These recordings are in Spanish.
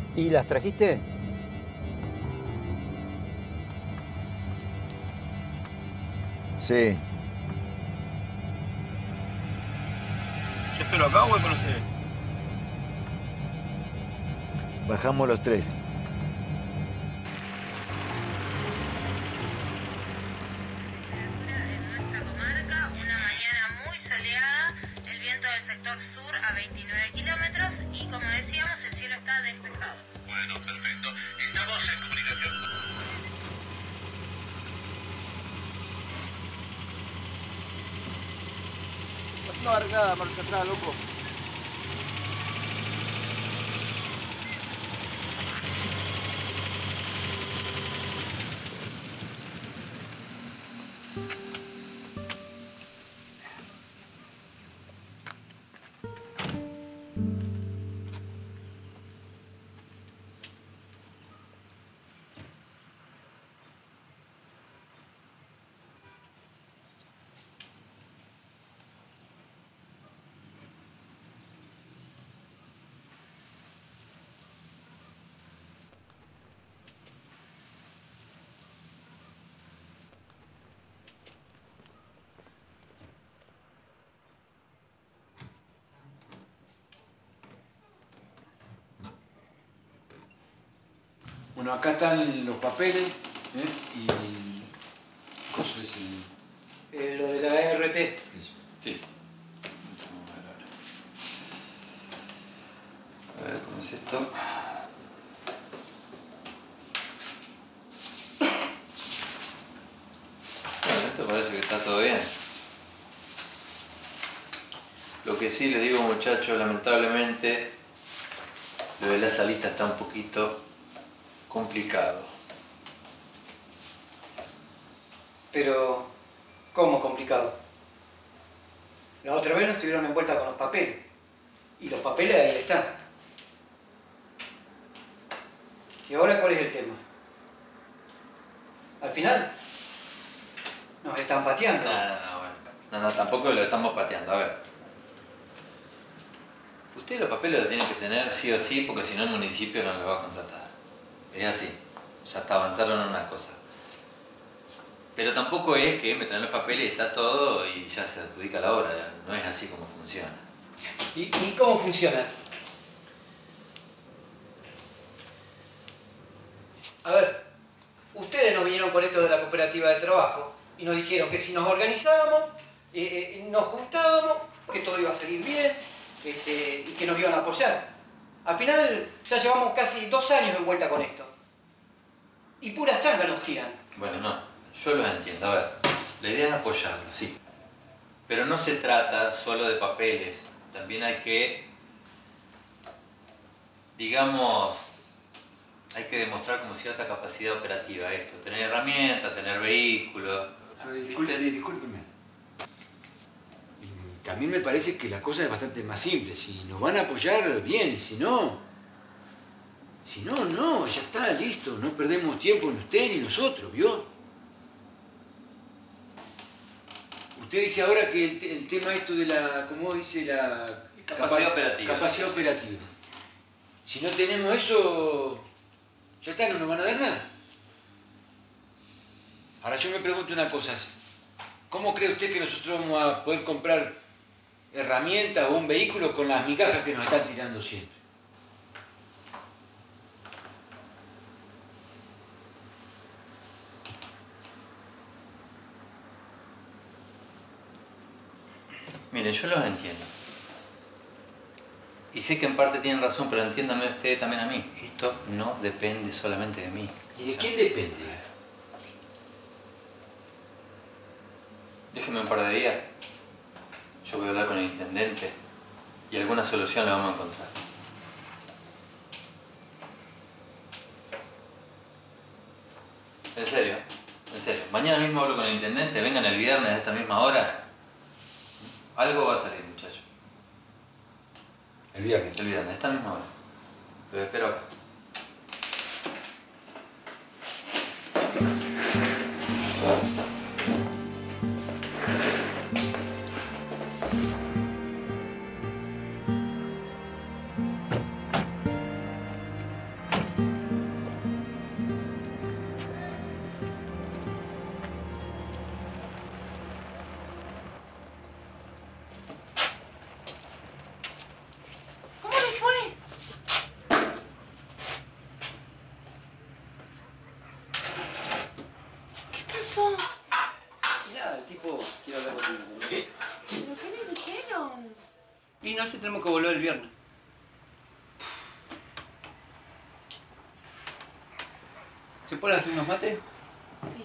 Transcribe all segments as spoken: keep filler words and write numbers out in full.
¿Y las trajiste? Sí. ¿Yo espero acá o voy con ustedes? Bajamos los tres. No agarré nada, marcha atrás, loco. Bueno, acá están los papeles, ¿eh? Y... ¿Cómo se dice? Eh, lo de la R T. Sí. A ver, ¿cómo es esto? Bueno, esto parece que está todo bien. Lo que sí les digo, muchachos, lamentablemente, lo de la salita está un poquito complicado. Pero, ¿cómo complicado? La otra vez nos estuvieron envueltas con los papeles. Y los papeles ahí están. ¿Y ahora cuál es el tema? Al final, nos están pateando. No, no, no, bueno. No, no, tampoco lo estamos pateando. A ver. Ustedes los papeles los tienen que tener sí o sí, porque si no el municipio no los va a contratar. Es así. Ya está, avanzaron en una cosa. Pero tampoco es que me traen los papeles y está todo y ya se adjudica la obra. No es así como funciona. ¿Y, y cómo funciona? A ver, ustedes nos vinieron con esto de la cooperativa de trabajo y nos dijeron que si nos organizábamos, eh, eh, nos juntábamos, que todo iba a salir bien, este, y que nos iban a apoyar. Al final ya llevamos casi dos años en vuelta con esto. Y puras changas nos tiran. Bueno, no, yo los entiendo. A ver, la idea es apoyarlos, sí. Pero no se trata solo de papeles. También hay que, digamos, hay que demostrar como cierta capacidad operativa esto. Tener herramientas, tener vehículos. A ver, disculpe, discúlpeme. También me parece que la cosa es bastante más simple. Si nos van a apoyar, bien. Y si no... Si no, no. Ya está, listo. No perdemos tiempo ni usted ni nosotros, ¿vio? Usted dice ahora que el, te el tema esto de la... ¿Cómo dice? La... Capacidad capa operativa. Capacidad operativa. Si no tenemos eso... Ya está, no nos van a dar nada. Ahora yo me pregunto una cosa. ¿Cómo cree usted que nosotros vamos a poder comprar herramientas o un vehículo con las migajas que nos están tirando siempre? Miren, yo los entiendo. Y sé que en parte tienen razón, pero entiéndame usted también a mí. Esto no depende solamente de mí. ¿Y de quién depende? Déjeme un par de días. Yo voy a hablar con el intendente y alguna solución la vamos a encontrar. En serio, en serio. Mañana mismo hablo con el intendente, vengan el viernes a esta misma hora. Algo va a salir, muchachos. El viernes. El viernes, a esta misma hora. Los espero acá. Entonces tenemos que volver el viernes. ¿Se pueden hacer unos mates? Sí.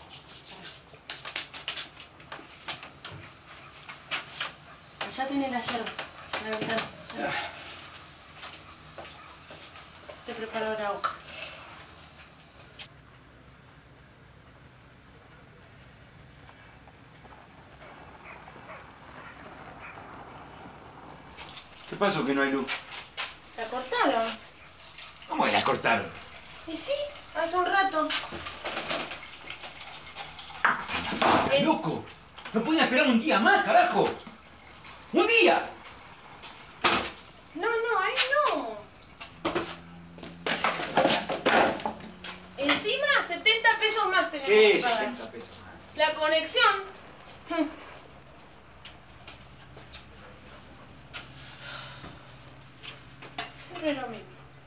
Allá tiene la yerba, en la ventana. Te preparo la hoja. ¿Qué pasó que no hay luz? ¿La cortaron? ¿Cómo que la cortaron? Y sí, hace un rato. ¡Estás loco! ¡No pueden esperar un día más, carajo! ¡Un día! No, no, ahí no. Encima, setenta pesos más tenemos que pagar. setenta pesos más. La conexión. hm, Siempre es lo mismo.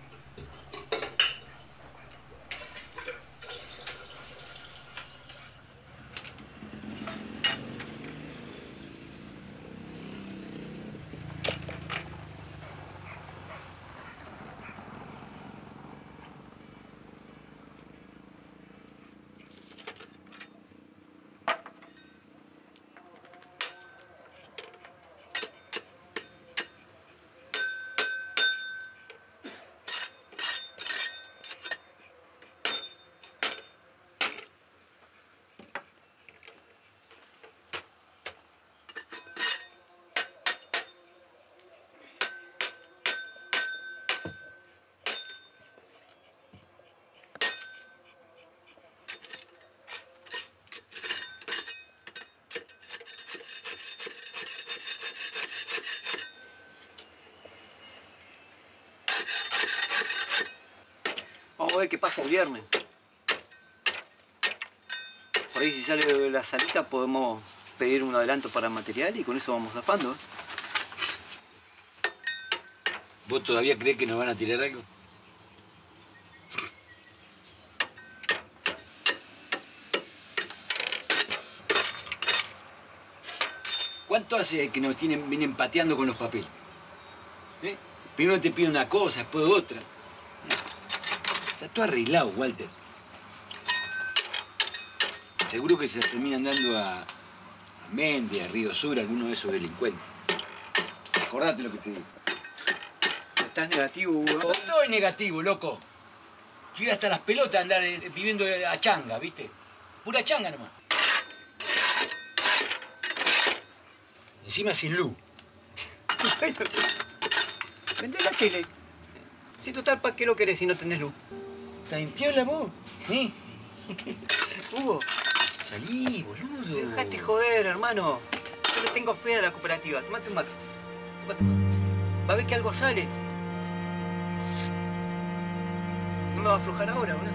Vamos a ver qué pasa el viernes. Por ahí si sale de la salita podemos pedir un adelanto para material y con eso vamos zafando. ¿eh? ¿Vos todavía creés que nos van a tirar algo? ¿Cuánto hace que nos tienen, vienen pateando con los papeles? ¿Eh? Primero te piden una cosa, después otra. Está todo arreglado, Walter. Seguro que se terminan dando a, a Méndez, a Río Sur, a alguno de esos delincuentes. Acordate lo que te digo. ¿Estás negativo, Hugo? No estoy negativo, loco. Estoy hasta las pelotas de andar eh, viviendo a changa, ¿viste? Pura changa nomás. Encima sin luz. Vendé la tele. Si total, ¿para qué lo querés si no tenés luz? ¿Estás en piola vos? ¿Eh? Hugo, Salí, boludo. dejate joder, hermano. Yo le tengo fe a la cooperativa. Tomate un mate. Tomate un mate. Va a ver que algo sale. No me va a aflojar ahora, ¿verdad?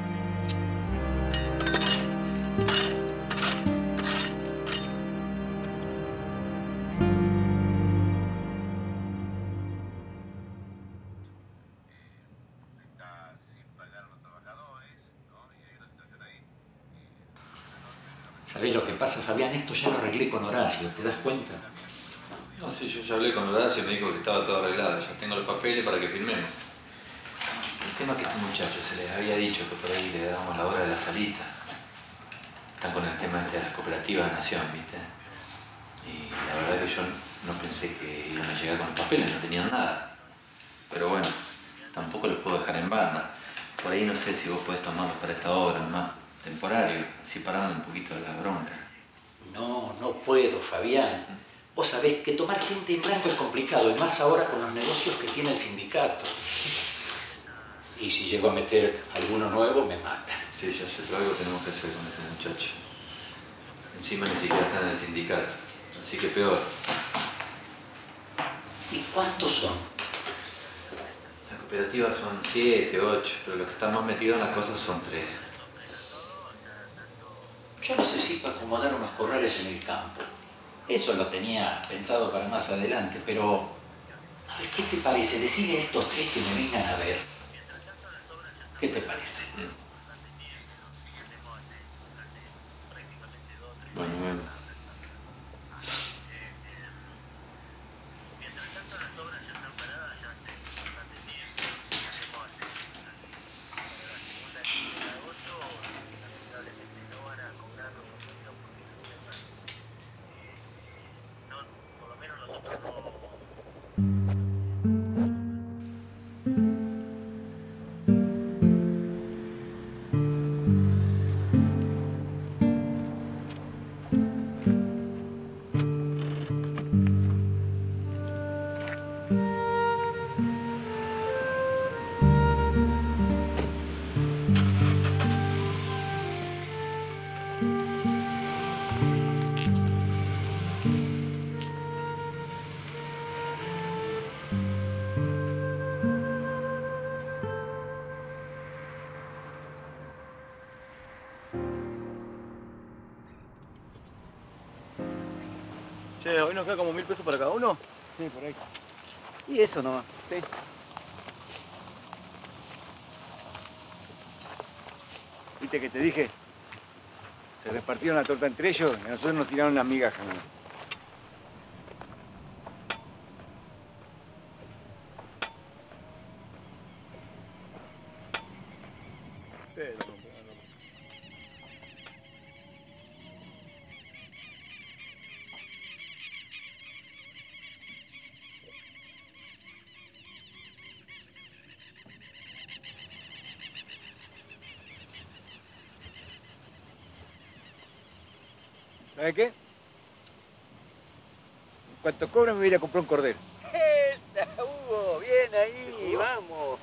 ¿Sabés lo que pasa, Fabián? Esto ya lo arreglé con Horacio, ¿te das cuenta? No, sí, yo ya hablé con Horacio y me dijo que estaba todo arreglado. Ya tengo los papeles para que firmemos. El tema es que a este muchacho se les había dicho que por ahí le dábamos la hora de la salita. Están con el tema este de las cooperativas de Nación, ¿viste? Y la verdad que yo no pensé que iban a llegar con los papeles, no tenían nada. Pero bueno, tampoco los puedo dejar en banda. Por ahí no sé si vos podés tomarlos para esta obra más temporario, así paramos un poquito de la bronca. No, no puedo, Fabián. Vos sabés que tomar gente en blanco es complicado, y más ahora con los negocios que tiene el sindicato. Y si llego a meter alguno nuevo, me mata. Sí, ya sé, pero algo tenemos que hacer con este muchacho. Encima ni siquiera está en el sindicato, así que peor. ¿Y cuántos son? Las cooperativas son siete, ocho, pero los que están más metidos en las cosas son tres. Yo necesito acomodar unos corrales en el campo. Eso lo tenía pensado para más adelante, pero... A ver, ¿qué te parece? Decirle a estos tres que me vengan a ver. ¿Qué te parece? Bueno, bueno. Che, ¿hoy nos queda como mil pesos para cada uno? Sí, por ahí. Y eso nomás. Sí. ¿Viste que te dije? Se repartieron la torta entre ellos y a nosotros nos tiraron las migajas, ¿no? Pero, no, no. ¿Sabes qué? En cuanto cobra me voy a ir a comprar un cordero. ¡Esa, Hugo! ¡Bien ahí! ¡Vamos!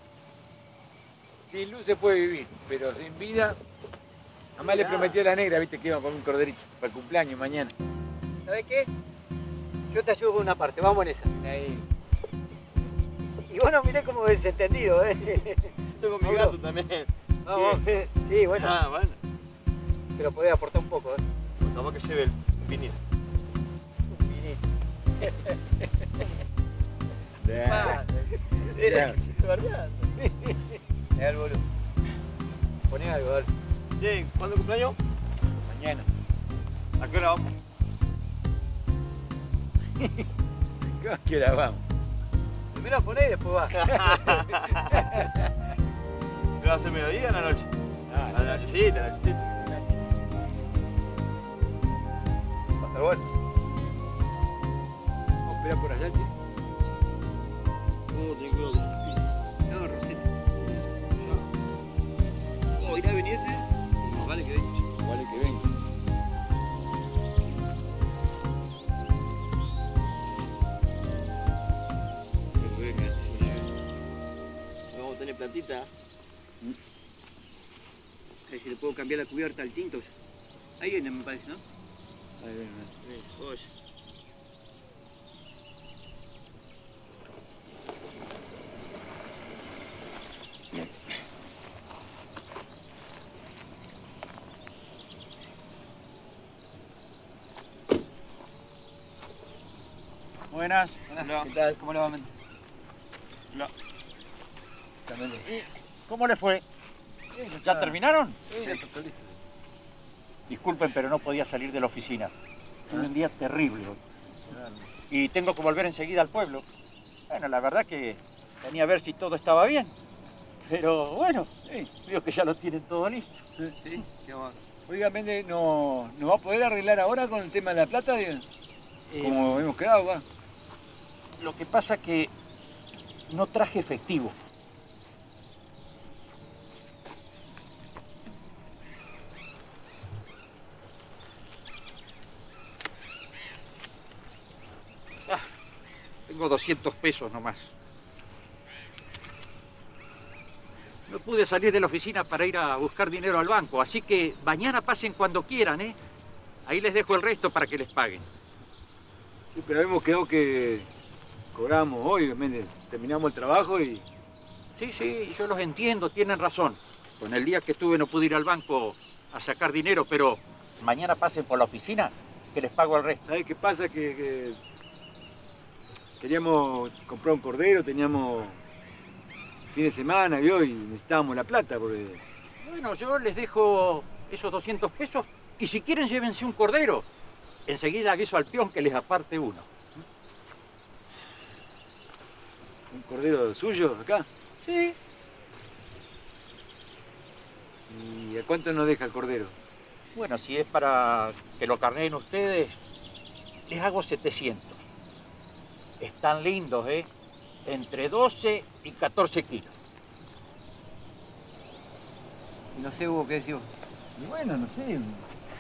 Sin luz se puede vivir, pero sin vida... Además le prometí a la negra, viste, que iba a poner un corderito para el cumpleaños mañana. ¿Sabes qué? Yo te ayudo con una parte, vamos en esa. Ahí. Y vos no miré como desentendido, ¿eh? Yo tengo mi gato también. Vamos, sí, bueno. Ah, bueno. Te lo podés aportar un poco, ¿eh? Vamos que lleve el vinito. Un vinito. Ya. Era barbeando. Es el boludo. Poné algo, dale. Che, ¿cuándo cumpleaños? Mañana. ¿A qué hora vamos? ¿A qué hora vamos? Primero poné y después va. ¿Me va a hacer mediodía o en la noche? Ah, A la nochecita, a la nochecita. Va a estar bueno. Vamos a esperar por allá, che. Oh, tengo cuidado de los pies. No, Rosita. Oh, ¿irá a venirse? No, vale que venga. Vale que venga. Que venga, sí, una vez. Vamos a tener plantita. A ver si le puedo cambiar la cubierta al tinto. Ahí viene, me parece, ¿no? Ahí viene. Oye. Buenas. Hola. ¿Qué tal? ¿Cómo le va, Méndez? Hola. ¿Cómo le fue? ¿Ya terminaron? Sí, ya está listo. Disculpen, pero no podía salir de la oficina. Tuve un día terrible hoy. Y tengo que volver enseguida al pueblo. Bueno, la verdad que venía a ver si todo estaba bien. Pero bueno, Sí. veo que ya lo tienen todo listo. Sí, qué bueno. Oiga, Méndez, ¿no, ¿no va a poder arreglar ahora con el tema de la plata? Eh, Como hemos quedado, va. Lo que pasa que no traje efectivo. Ah, tengo doscientos pesos nomás. No pude salir de la oficina para ir a buscar dinero al banco, así que mañana pasen cuando quieran, ¿eh? Ahí les dejo el resto para que les paguen. Sí, pero hemos quedado que cobramos hoy, Méndez. Terminamos el trabajo y... Sí, sí, yo los entiendo, tienen razón. Con el día que estuve no pude ir al banco a sacar dinero, pero mañana pasen por la oficina que les pago el resto. ¿Sabes qué pasa? Que, que queríamos comprar un cordero, teníamos fin de semana, ¿vio? Y necesitábamos la plata porque... Bueno, yo les dejo esos doscientos pesos y si quieren llévense un cordero. Enseguida aviso al peón que les aparte uno. ¿Un cordero suyo acá? Sí. ¿Y a cuánto nos deja el cordero? Bueno, si es para que lo carneen ustedes, les hago setecientos. Están lindos, ¿eh? Entre doce y catorce kilos. No sé, Hugo, ¿qué decís vos? Y bueno, no sé. No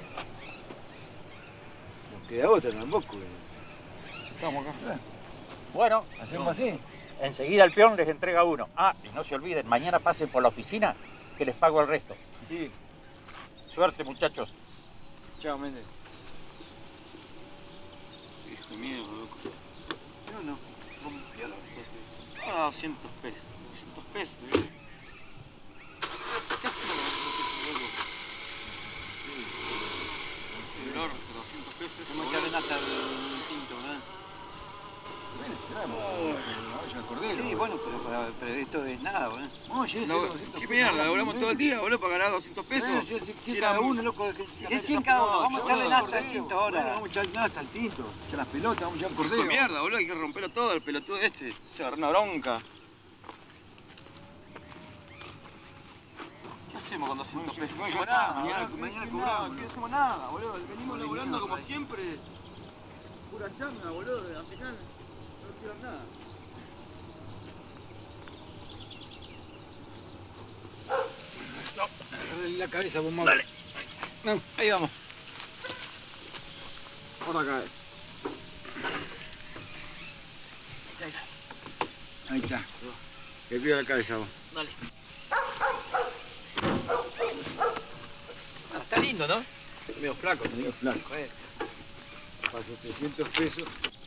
queda otra tampoco. Estamos acá. Bueno, ¿Hacemos así? enseguida el peón les entrega uno. Ah, y no se olviden, mañana pasen por la oficina que les pago el resto. Sí. Suerte, muchachos. Chao, Méndez. Hijo mío, loco. No, no. Ah, doscientos pesos. doscientos pesos, ¿eh? ¿Qué hacemos con doscientos pesos, loco? El oro, doscientos pesos. Vamos a echarle nata al tinto, ¿verdad? Bueno, ya me acordé. Sí, bueno, pero, para, pero esto es nada, boludo. No, sí, No, ¿qué mierda? Laburamos todo el día, boludo, para ganar doscientos pesos. Bueno, si es cien cada uno, loco. Es cien cada uno, vamos a echarle nafta al tinto ahora. Vamos a echarle nafta al tinto. Echar las pelotas, vamos a echar un Hijo de cordero. mierda, boludo, hay que romperlo todo, el pelotudo este. Se agarró una bronca. ¿Qué hacemos con doscientos pesos? No hacemos nada, mañana, boludo. mañana ¿Qué cobramos. No hacemos nada, boludo. Venimos laburando como siempre. Pura changa, boludo. Al final no quiero nada. Agarrale la cabeza, vos, Mauro. Dale. No, ahí vamos. Por acá. Ahí está. Que pida la cabeza, vos. Dale. Ah, está lindo, ¿no? Medio flaco, medio flaco. Para setecientos pesos.